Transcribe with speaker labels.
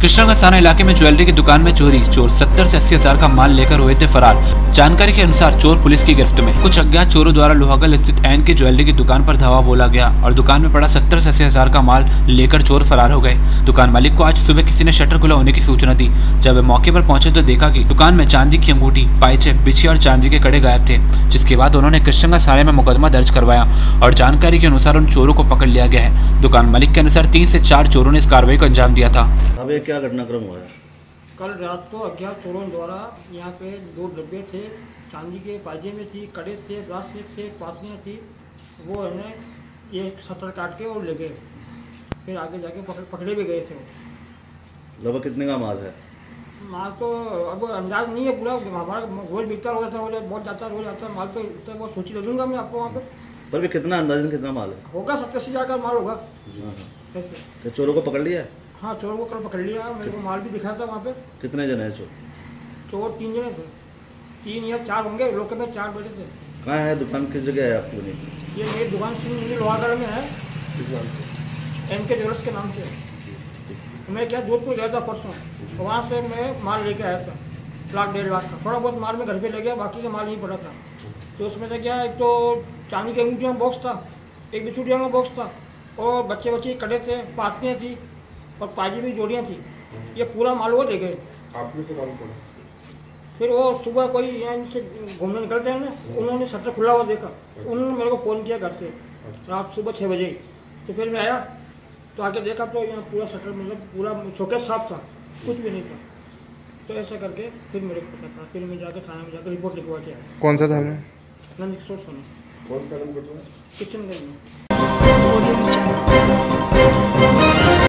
Speaker 1: कृष्णगंज थाना इलाके में ज्वेलरी की दुकान में चोरी, चोर 70 से 80 हजार का माल लेकर हुए थे फरार। जानकारी के अनुसार चोर पुलिस की गिरफ्त में। कुछ अज्ञात चोरों द्वारा लोहागल स्थित एन की ज्वेलरी की दुकान पर धावा बोला गया और दुकान में पड़ा 70 से 80 हजार का माल लेकर चोर फरार हो गए। दुकान मालिक को आज सुबह किसी ने शटर खुला होने की सूचना दी। जब वे मौके पर पहुंचे तो देखा कि दुकान में चांदी की अंगूठी, पाइचे, बिछिया और चांदी के कड़े गायब थे, जिसके बाद उन्होंने कृष्णगंज थाने में मुकदमा दर्ज करवाया और जानकारी के अनुसार उन चोरों को पकड़ लिया गया है। दुकान मालिक के अनुसार 3 से 4 चोरों ने इस कार्रवाई को अंजाम दिया था।
Speaker 2: अब ये क्या घटनाक्रम हुआ है?
Speaker 3: कल रात को अज्ञात चोरों द्वारा यहाँ पे 2 डब्बे थे, चांदी के पाइजे में थी, कड़े थे, ब्रासलेट थे, पासनियाँ थी, वो है ये शटर काट के और ले गए। फिर आगे जाके पकड़े भी गए थे।
Speaker 2: लगभग कितने का माल है?
Speaker 3: माल तो अब अंदाज नहीं है पूरा, हमारा रोज बिकता हो जाता है, बहुत जाता रोज आता है माल, तो इतना बहुत सोची ले लूँगा मैं आपको वहाँ
Speaker 2: पर भी कितना अंदाजन कितना माल है?
Speaker 3: होगा 70-80 हजार का माल होगा।
Speaker 2: तो चोरों को पकड़ लिया है?
Speaker 3: हाँ, चोरों को कल पकड़ लिया। मेरे को माल भी दिखाया था वहाँ पे।
Speaker 2: कितने जने हैं चोर?
Speaker 3: चोर 3 जने थे, 3 या 4 होंगे, लोग में 4 बैठे थे।
Speaker 2: कहाँ है दुकान, किस जगह है आपकी?
Speaker 3: ये मेरी दुकान सिंह लोहागढ़ में है, एन के ज्वेलर्स के नाम से। मैं क्या जोधपुर गया था परसों, वहाँ से मैं माल लेके आया था 1-1.5 लाख का। थोड़ा बहुत माल में घर पे ले गया, बाकी का माल नहीं पड़ा था। तो उसमें से क्या, एक तो चांदी के अंगूठियों का बॉक्स था, एक बिछुड़ियों का बॉक्स था, और बच्चे कड़े थे, पासनियाँ थी और पाइजी भी जोड़ियाँ थी। ये पूरा माल वो ले गए। आपने से मालूम पड़ा? फिर वो सुबह कोई यहाँ से घूमने निकलते हैं ना, उन्होंने शटर खुला हुआ देखा, उन्होंने मेरे को फ़ोन किया घर से रात सुबह 6 बजे। तो फिर मैं आया तो आके देखा तो यहाँ पूरा शटर, मतलब पूरा शोकेस साफ था, कुछ भी नहीं था। तो ऐसा करके फिर मेरे को पता था। फिर मैं जाकर थाने में जाकर रिपोर्ट लिखवा के आया।
Speaker 4: कौन सा थाना?
Speaker 3: नंद किशोर थाना।
Speaker 4: कौन सा?
Speaker 3: किचन गंज में।